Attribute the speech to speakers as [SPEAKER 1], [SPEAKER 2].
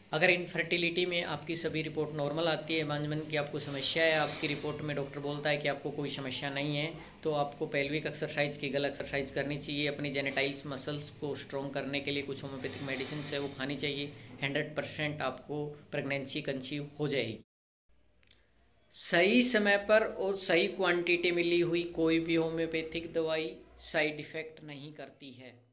[SPEAKER 1] अगर इनफर्टिलिटी में आपकी सभी रिपोर्ट नॉर्मल आती है, मांझपन की आपको समस्या है, आपकी रिपोर्ट में डॉक्टर बोलता है कि आपको कोई समस्या नहीं है, तो आपको पेल्विक एक्सरसाइज की गल एक्सरसाइज करनी चाहिए। अपनी जेनेटाइल्स मसल्स को स्ट्रॉन्ग करने के लिए कुछ होम्योपैथिक मेडिसिन है वो खानी चाहिए। 100% आपको प्रेगनेंसी कंसीव हो जाएगी। सही समय पर और सही क्वांटिटी मिली हुई कोई भी होम्योपैथिक दवाई साइड इफ़ेक्ट नहीं करती है।